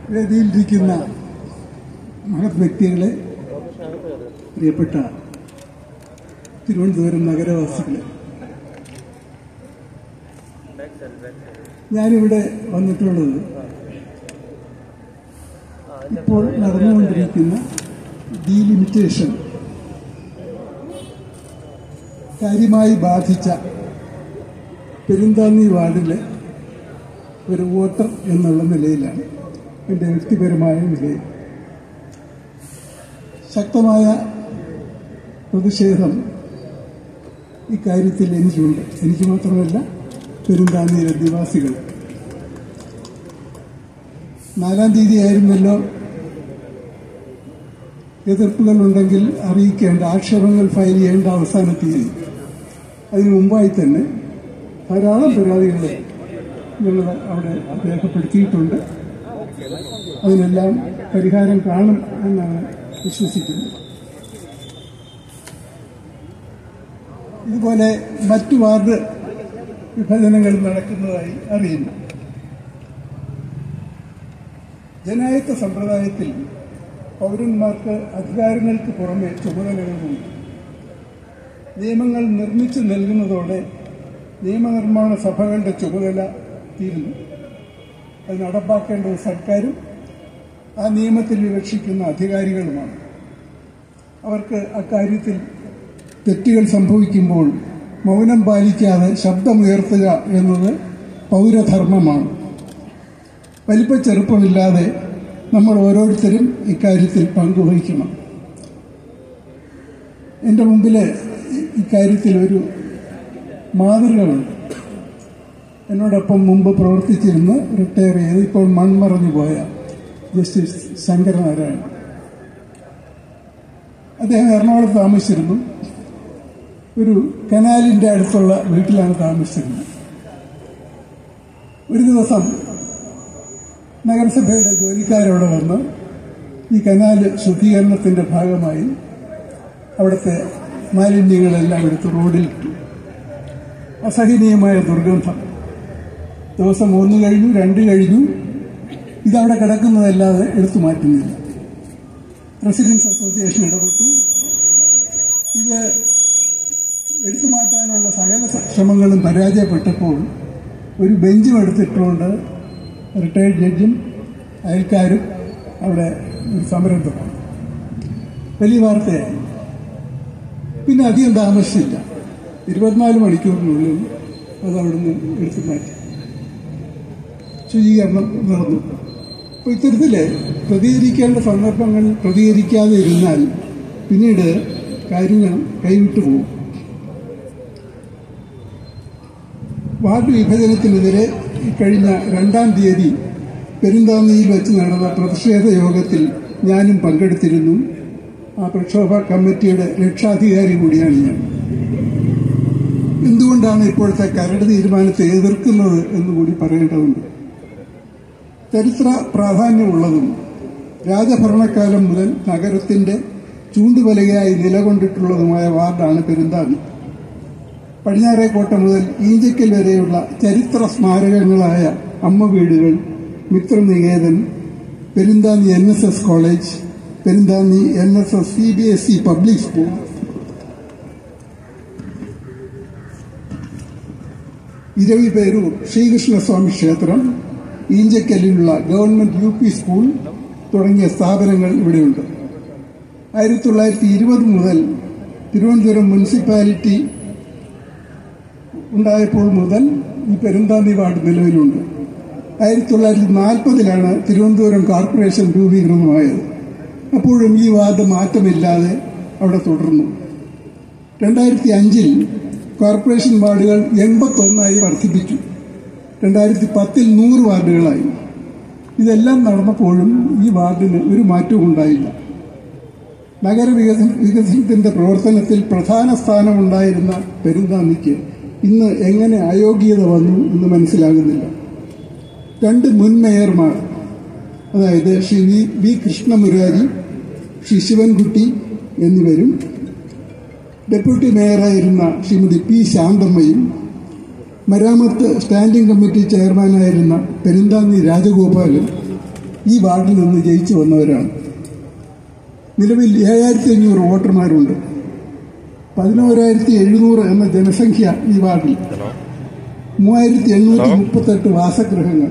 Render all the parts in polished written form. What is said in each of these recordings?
വേദിയിലിരിക്കുന്ന മഹത് വ്യക്തികളെ, പ്രിയപ്പെട്ട തിരുവനന്തപുരം നഗരവാസികളെ, ഞാനിവിടെ വന്നിട്ടുള്ളത് ഇപ്പോൾ നടന്നുകൊണ്ടിരിക്കുന്ന ഡീലിമിറ്റേഷൻ കാര്യമായി ബാധിച്ച പെരുന്താന്നി വാർഡിലെ ഒരു വോട്ടർ എന്നുള്ള നിലയിലാണ്. എൻ്റെ വ്യക്തിപരമായ നിലയിൽ ശക്തമായ പ്രതിഷേധം ഇക്കാര്യത്തിൽ എനിക്കുണ്ട്. എനിക്ക് മാത്രമല്ല, പെരുന്താന്നിയിലെ നിവാസികൾ. 4-ാം തീയതിയായിരുന്നല്ലോ എതിർപ്പുകളുണ്ടെങ്കിൽ അറിയിക്കേണ്ട, ആക്ഷേപങ്ങൾ ഫയൽ ചെയ്യേണ്ട അവസാന തീയതി. അതിനു മുമ്പായി തന്നെ ധാരാളം പരാതികളെ ഞങ്ങൾ അവിടെ രേഖപ്പെടുത്തിയിട്ടുണ്ട്. അതിനെല്ലാം പരിഹാരം കാണും എന്നാണ് വിശ്വസിക്കുന്നത്. ഇതുപോലെ മറ്റു വാർഡ് വിഭജനങ്ങൾ നടക്കുന്നതായി അറിയുന്നു. ജനായത്ത സമ്പ്രദായത്തിൽ പൗരന്മാർക്ക് അധികാരങ്ങൾക്ക് പുറമെ ചുമതലകളുമുണ്ട്. നിയമങ്ങൾ നിർമ്മിച്ചു നൽകുന്നതോടെ നിയമനിർമ്മാണ സഭകളുടെ ചുമതല തീരുന്നു. അത് നടപ്പാക്കേണ്ടത് സർക്കാരും ആ നിയമത്തിൽ വിവക്ഷിക്കുന്ന അധികാരികളുമാണ്. അവർക്ക് അക്കാര്യത്തിൽ തെറ്റുകൾ സംഭവിക്കുമ്പോൾ മൗനം പാലിക്കാതെ ശബ്ദമുയർത്തുക എന്നത് പൗരധർമ്മമാണ്. വലിപ്പച്ചെറുപ്പമില്ലാതെ നമ്മൾ ഓരോരുത്തരും ഇക്കാര്യത്തിൽ പങ്കുവഹിക്കണം. എൻ്റെ മുമ്പിൽ ഇക്കാര്യത്തിൽ ഒരു മാതൃകകളുണ്ട്. എന്നോടൊപ്പം മുമ്പ് പ്രവർത്തിച്ചിരുന്ന് റിട്ടയർ ചെയ്ത് ഇപ്പോൾ മൺമറഞ്ഞു പോയ ജസ്റ്റിസ് ശങ്കരനാരായണൻ. അദ്ദേഹം എറണാകുളത്ത് താമസിച്ചിരുന്നു. ഒരു കനാലിൻ്റെ അടുത്തുള്ള വീട്ടിലാണ് താമസിച്ചിരുന്നത്. ഒരു ദിവസം നഗരസഭയുടെ ജോലിക്കാരവിടെ വന്ന് ഈ കനാല് ശുദ്ധീകരണത്തിൻ്റെ ഭാഗമായി അവിടുത്തെ മാലിന്യങ്ങളെല്ലാം എടുത്ത് റോഡിലിട്ടു. അസഹനീയമായ ദുർഗന്ധം. ദിവസം 1 കഴിഞ്ഞു, 2 കഴിഞ്ഞു, ഇതവിടെ കിടക്കുന്നതല്ലാതെ എടുത്തു മാറ്റുന്നില്ല. റെസിഡൻസ് അസോസിയേഷൻ ഇടപെട്ടു. ഇത് എടുത്തു മാറ്റാനുള്ള സകല ശ്രമങ്ങളും പരാജയപ്പെട്ടപ്പോൾ ഒരു ബെഞ്ചും എടുത്തിട്ടുകൊണ്ട് റിട്ടയർഡ് ജഡ്ജും അയൽക്കാരും അവിടെ ഒരു സമരം തുടങ്ങി. വലിയ വാർത്തയായി. പിന്നെ അധികം താമസിച്ചില്ല, 24 മണിക്കൂറിനുള്ളിൽ അത് അവിടുന്ന് എടുത്തു മാറ്റി. ശുചീകരണം നടന്നു. അപ്പോൾ ഇത്തരത്തിൽ പ്രതികരിക്കേണ്ട സന്ദർഭങ്ങളിൽ പ്രതികരിക്കാതെ ഇരുന്നാൽ പിന്നീട് കാര്യങ്ങൾ കൈവിട്ടു പോകും. വാർഡ് വിഭജനത്തിനെതിരെ കഴിഞ്ഞ 2-ാം തീയതി പെരുന്താന്നിയിൽ വെച്ച് നടന്ന പ്രതിഷേധ യോഗത്തിൽ ഞാനും പങ്കെടുത്തിരുന്നു. ആ പ്രക്ഷോഭ കമ്മിറ്റിയുടെ രക്ഷാധികാരി കൂടിയാണ് ഞാൻ. എന്തുകൊണ്ടാണ് ഇപ്പോഴത്തെ കരട് തീരുമാനത്തെ എതിർക്കുന്നത് എന്നുകൂടി പറയേണ്ടതുണ്ട്. ചരിത്ര പ്രാധാന്യമുള്ളതും രാജഭരണകാലം മുതൽ നഗരത്തിന്റെ ചൂണ്ടുവലകയായി നിലകൊണ്ടിട്ടുള്ളതുമായ വാർഡാണ് പെരുന്താന്നി. പടിഞ്ഞാറേക്കോട്ട മുതൽ ഈഞ്ചക്കൽ വരെയുള്ള ചരിത്ര സ്മാരകങ്ങളായ അമ്മ വീടുകൾ, Mithraniketan, Perunthanni NSS college, Perunthanni NSS CBSE public school, Eraviperoor Sreekrishnaswamy ക്ഷേത്രം, ഈഞ്ചക്കലിലുള്ള ഗവൺമെന്റ് UP സ്കൂൾ തുടങ്ങിയ സ്ഥാപനങ്ങൾ ഇവിടെയുണ്ട്. 1920 മുതൽ തിരുവനന്തപുരം മുനിസിപ്പാലിറ്റി ഉണ്ടായപ്പോൾ മുതൽ ഈ പെരുന്താന്നി വാർഡ് നിലവിലുണ്ട്. 1940-ലാണ് തിരുവനന്തപുരം കോർപ്പറേഷൻ രൂപീകൃതമായത്. അപ്പോഴും ഈ വാർഡ് മാറ്റമില്ലാതെ അവിടെ തുടർന്നു. 2005-ൽ കോർപ്പറേഷൻ വാർഡുകൾ 81 വർദ്ധിപ്പിച്ചു. 2010-ൽ 100 വാർഡുകളായി. ഇതെല്ലാം നടന്നപ്പോഴും ഈ വാർഡിന് ഒരു മാറ്റവും ഉണ്ടായില്ല. നഗരവികസനത്തിന്റെ പ്രവർത്തനത്തിൽ പ്രധാന സ്ഥാനമുണ്ടായിരുന്ന പെരുന്താന്നിക്ക് ഇന്ന് എങ്ങനെ അയോഗ്യത വന്നു എന്ന് മനസ്സിലാകുന്നില്ല. 2 മുൻ മേയർമാർ, അതായത് ശ്രീ വി കൃഷ്ണമുരാരി, ശ്രീ ശിവൻകുട്ടി എന്നിവരും ഡെപ്യൂട്ടി മേയറായിരുന്ന ശ്രീമതി പി ശാന്തമ്മയും മരാമത്ത് സ്റ്റാൻഡിംഗ് കമ്മിറ്റി ചെയർമാനായിരുന്ന പെരുന്താന്നി രാജഗോപാലും ഈ വാർഡിൽ നിന്ന് ജയിച്ചു വന്നവരാണ്. നിലവിൽ 7500 വോട്ടർമാരുണ്ട്. 11,700 എന്ന ജനസംഖ്യ ഈ വാർഡിൽ. 3838 വാസഗൃഹങ്ങൾ.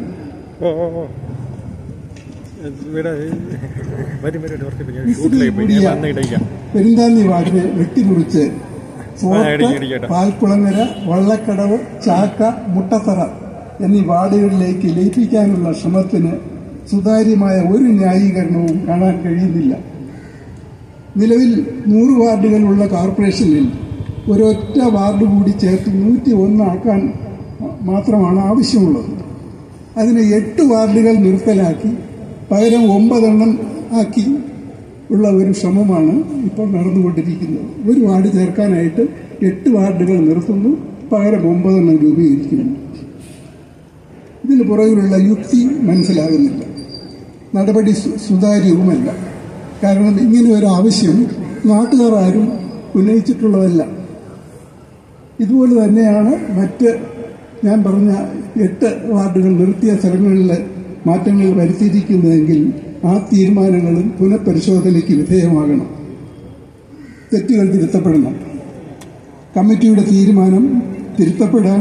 പെരിന്താന്നി വാർഡിനെ വെട്ടിമുറിച്ച് പാൽക്കുളങ്ങര, വള്ളക്കടവ്, ചാക്ക, മുട്ടത്തറ എന്നീ വാർഡുകളിലേക്ക് ലയിപ്പിക്കാനുള്ള ശ്രമത്തിന് സുതാര്യമായ ഒരു ന്യായീകരണവും കാണാൻ കഴിയുന്നില്ല. നിലവിൽ 100 വാർഡുകളുള്ള കോർപ്പറേഷനിൽ ഒരൊറ്റ വാർഡ് കൂടി ചേർത്ത് 101 ആക്കാൻ മാത്രമാണ് ആവശ്യമുള്ളത്. അതിന് 8 വാർഡുകൾ നിർത്തലാക്കി പകരം 9 ആക്കി ഉള്ള ഒരു ശ്രമമാണ് ഇപ്പോൾ നടന്നുകൊണ്ടിരിക്കുന്നത്. ഒരു വാർഡ് ചേർക്കാനായിട്ട് 8 വാർഡുകൾ നിർത്തുന്നു, പകരം 9 രൂപീകരിക്കുന്നു. ഇതിന് പുറകിലുള്ള യുക്തി മനസ്സിലാകുന്നില്ല. നടപടി സുതാര്യവുമല്ല. കാരണം ഇങ്ങനെ ഒരു ആവശ്യം നാട്ടുകാർ ആരും ഉന്നയിച്ചിട്ടുള്ളതല്ല. ഇതുപോലെ തന്നെയാണ് മറ്റ് ഞാൻ പറഞ്ഞ 8 വാർഡുകൾ നിർത്തിയ സ്ഥലങ്ങളിൽ മാറ്റങ്ങൾ വരുത്തിയിരിക്കുന്നതെങ്കിൽ ആ തീരുമാനങ്ങളും പുനഃപരിശോധനയ്ക്ക് വിധേയമാകണം. തെറ്റുകൾ തിരുത്തപ്പെടണം. കമ്മിറ്റിയുടെ തീരുമാനം തിരുത്തപ്പെടാൻ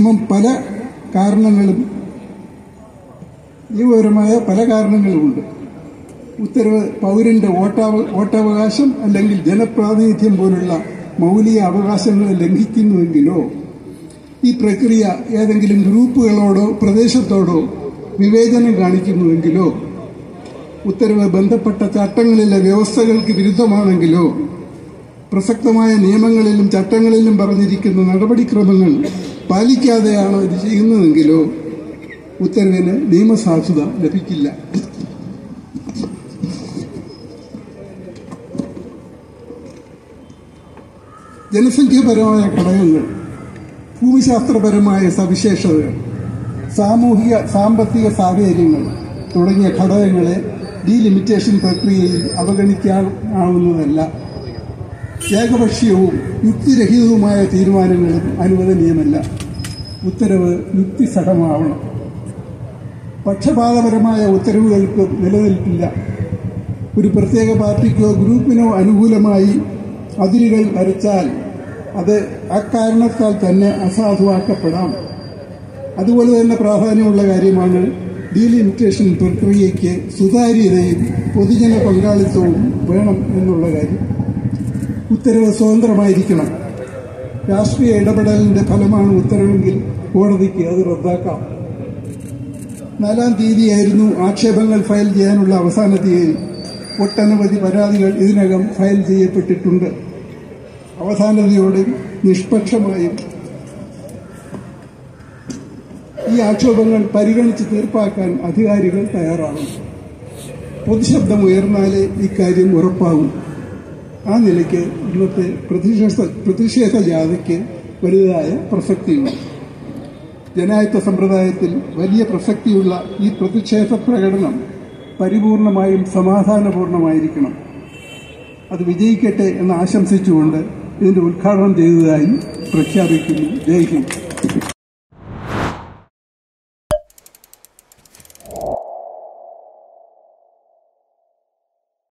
നിയമപരമായ പല കാരണങ്ങളുമുണ്ട്. ഉത്തരവ് പൗരന്റെ വോട്ടവകാശം അല്ലെങ്കിൽ ജനപ്രാതിനിധ്യം പോലുള്ള മൗലിക അവകാശങ്ങളെ ലംഘിക്കുന്നുവെങ്കിലോ ഈ പ്രക്രിയ ഏതെങ്കിലും ഗ്രൂപ്പുകളോടോ പ്രദേശത്തോടോ വിവേചനം കാണിക്കുന്നുവെങ്കിലോ ഉത്തരവ് ബന്ധപ്പെട്ട ചട്ടങ്ങളിലെ വ്യവസ്ഥകൾക്ക് വിരുദ്ധമാണെങ്കിലോ പ്രസക്തമായ നിയമങ്ങളിലും ചട്ടങ്ങളിലും പറഞ്ഞിരിക്കുന്ന നടപടിക്രമങ്ങൾ പാലിക്കാതെയാണ് ഇത് ചെയ്യുന്നതെങ്കിലോ ഉത്തരവിന് നിയമസാധുത ലഭിക്കില്ല. ജനസംഖ്യാപരമായ ഘടകങ്ങൾ, ഭൂമിശാസ്ത്രപരമായ സവിശേഷതകൾ, സാമൂഹിക സാമ്പത്തിക സാഹചര്യങ്ങൾ തുടങ്ങിയ ഘടകങ്ങളെ ഡീലിമിറ്റേഷൻ പ്രക്രിയയിൽ അവഗണിക്കാവുന്നതല്ല. ഏകപക്ഷീയവും യുക്തിരഹിതവുമായ തീരുമാനങ്ങളും അനുവദനീയമല്ല. ഉത്തരവ് യുക്തിസഹമാവണം. പക്ഷപാതപരമായ ഉത്തരവുകൾക്ക് നിലനിൽപ്പില്ല. ഒരു പ്രത്യേക പാർട്ടിക്കോ ഗ്രൂപ്പിനോ അനുകൂലമായി അതിരുകൾ വരച്ചാൽ അത് അക്കാരണത്താൽ തന്നെ അസാധുവാക്കപ്പെടാം. അതുപോലെ തന്നെ പ്രാധാന്യമുള്ള കാര്യമാണ് ഡീലിമിറ്റേഷൻ പ്രക്രിയയ്ക്ക് സുതാര്യതയും പൊതുജന പങ്കാളിത്തവും വേണം എന്നുള്ള കാര്യം. ഉത്തരവ് സ്വതന്ത്രമായിരിക്കണം. രാഷ്ട്രീയ ഇടപെടലിന്റെ ഫലമാണ് ഉത്തരവെങ്കിൽ കോടതിക്ക് അത് റദ്ദാക്കാം. 4-ാം തീയതിയായിരുന്നു ആക്ഷേപങ്ങൾ ഫയൽ ചെയ്യാനുള്ള അവസാന തീയതി. ഒട്ടനവധി പരാതികൾ ഇതിനകം ഫയൽ ചെയ്യപ്പെട്ടിട്ടുണ്ട്. അവധാനതയോടെയും നിഷ്പക്ഷമായും ഈ ആക്ഷേപങ്ങൾ പരിഗണിച്ച് തീർപ്പാക്കാൻ അധികാരികൾ തയ്യാറാകും. പൊതുശബ്ദം ഉയർന്നാലേ ഇക്കാര്യം ഉറപ്പാകും. ആ നിലയ്ക്ക് ഇന്നത്തെ പ്രതിഷേധ ജാഥയ്ക്ക് വലുതായ പ്രസക്തിയുണ്ട്. ജനായത്ത സമ്പ്രദായത്തിൽ വലിയ പ്രസക്തിയുള്ള ഈ പ്രതിഷേധ പ്രകടനം പരിപൂർണമായും സമാധാനപൂർണമായിരിക്കണം. അത് വിജയിക്കട്ടെ എന്ന് ആശംസിച്ചുകൊണ്ട് ഇതിന്റെ ഉദ്ഘാടനം ചെയ്തതായി പ്രഖ്യാപിക്കുന്നു. ജയ് ഹിന്ദ്.